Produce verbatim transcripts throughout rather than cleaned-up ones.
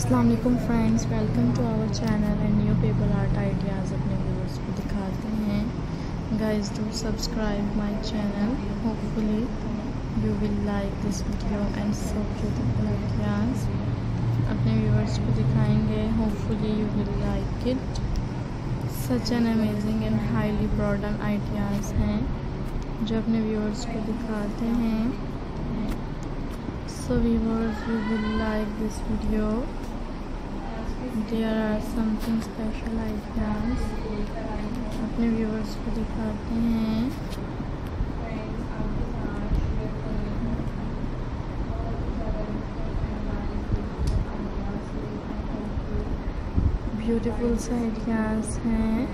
अस्सलाम वालेकुम friends, welcome to our channel and new paper art ideas अपने viewers को दिखाते हैं। Guys do subscribe my channel, hopefully you will like this video and so beautiful ideas अपने viewers को दिखाएंगे। Hopefully you will like it. Such an amazing and highly broaden ideas हैं जो अपने व्यूअर्स को दिखाते हैं। So viewers, you will like this video. There are something special ideas अपने viewers को दिखाते हैं। Beautiful से ideas हैं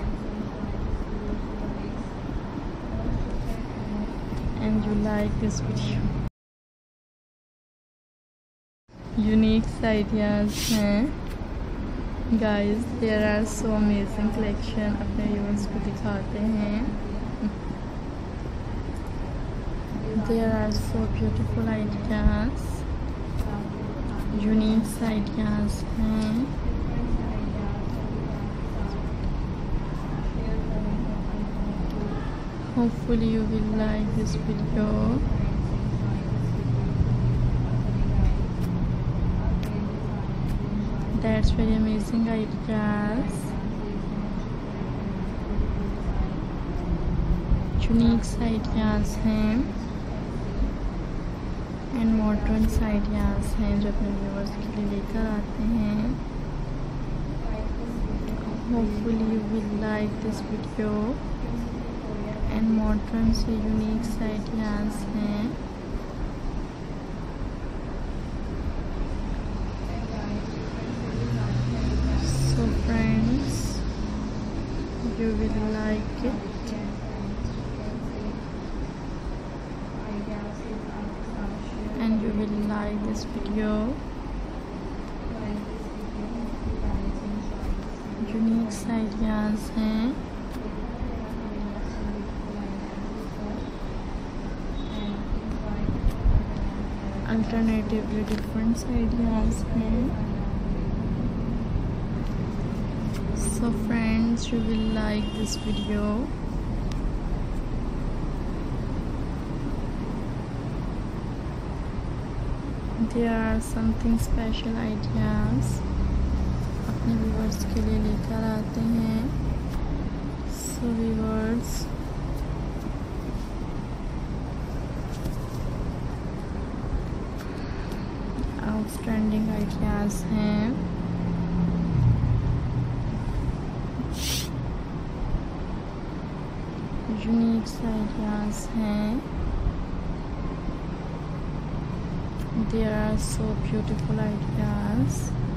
and you like this video. Unique ideas हैं guys, there are so amazing collection अपने व्यूअर्स को दिखाते हैं। There are so beautiful ideas, unique ideas हैं। Hopefully you will like this video. That's very amazing ideas, unique ideas हैं and modern ideas हैं जो अपने व्यूअर्स के लिए लेकर आते हैं। Hopefully you will like this video and modern से unique ideas हैं। Friends, you will like it and you will like this video. Unique ideas हैं alternatively different ideas हैं। So friends, you will like this video. There are something special ideas अपने viewers के लिए लेकर आते हैं। So viewers, outstanding ideas हैं। Unique ideas हैं। There are so beautiful ideas.